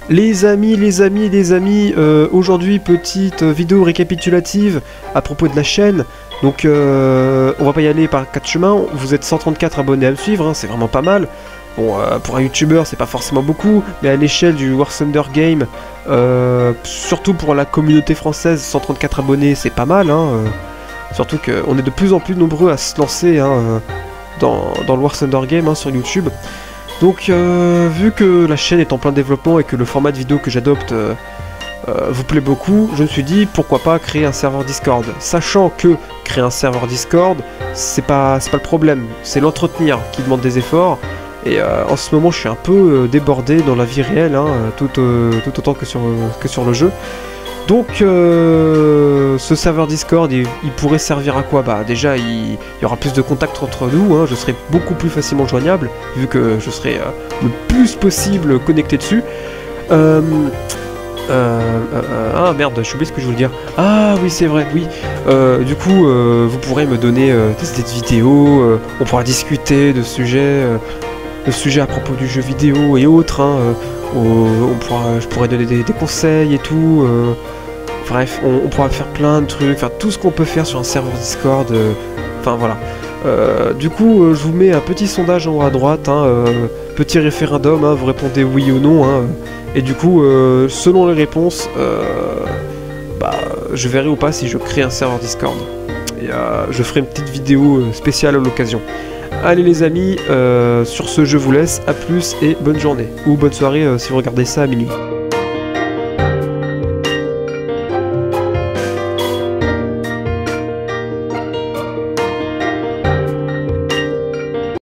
Les amis, aujourd'hui petite vidéo récapitulative à propos de la chaîne. Donc on va pas y aller par 4 chemins, vous êtes 134 abonnés à me suivre, hein, c'est vraiment pas mal. Bon, pour un youtubeur c'est pas forcément beaucoup, mais à l'échelle du War Thunder Game, surtout pour la communauté française, 134 abonnés c'est pas mal, hein, surtout qu'on est de plus en plus nombreux à se lancer hein, dans le War Thunder Game hein, sur YouTube. Donc vu que la chaîne est en plein développement et que le format de vidéo que j'adopte vous plaît beaucoup, je me suis dit pourquoi pas créer un serveur Discord. Sachant que créer un serveur Discord, c'est pas le problème, c'est l'entretenir qui demande des efforts. Et en ce moment je suis un peu débordé dans la vie réelle, hein, tout autant que sur le jeu. Donc ce serveur Discord il pourrait servir à quoi? Bah déjà il y aura plus de contacts entre nous, hein, je serai beaucoup plus facilement joignable vu que je serai le plus possible connecté dessus. Ah merde, j'ai oublié ce que je voulais dire. Ah oui c'est vrai, oui. Du coup vous pourrez me donner des vidéos, on pourra discuter de sujets à propos du jeu vidéo et autres, hein, je pourrais donner des conseils et tout. Bref, on pourra faire plein de trucs, faire tout ce qu'on peut faire sur un serveur Discord. Enfin voilà. Du coup, je vous mets un petit sondage en haut à droite, hein, petit référendum, hein, vous répondez oui ou non. Hein, et du coup, selon les réponses, je verrai ou pas si je crée un serveur Discord. Et je ferai une petite vidéo spéciale à l'occasion. Allez les amis, sur ce je vous laisse, à plus et bonne journée. Ou bonne soirée si vous regardez ça à minuit.